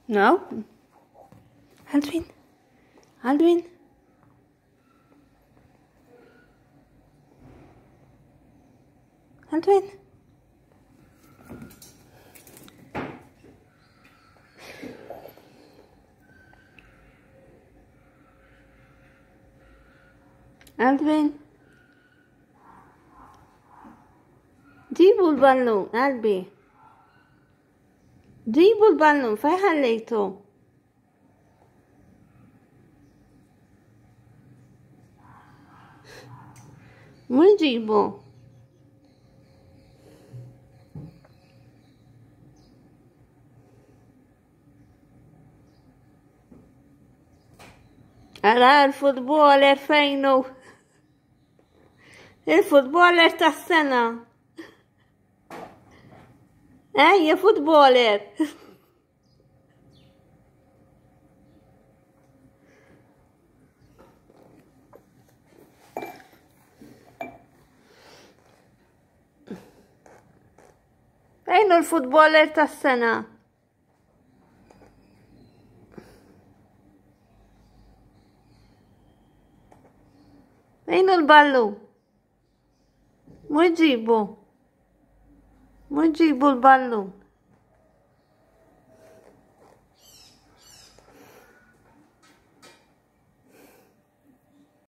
No? Aldwin? Aldwin? Aldwin? Aldwin? جيبوا البالون قلبي، جيبوا البالون، فين خليته؟ وين جيبه؟ أنا الفوتبولر فينه؟ الفوتبولر تاع السنة. يا فوتبولر. أين الفوتبولر تاع السنة؟ أين البالو؟ وين جيبو؟ وين جيبو البالو؟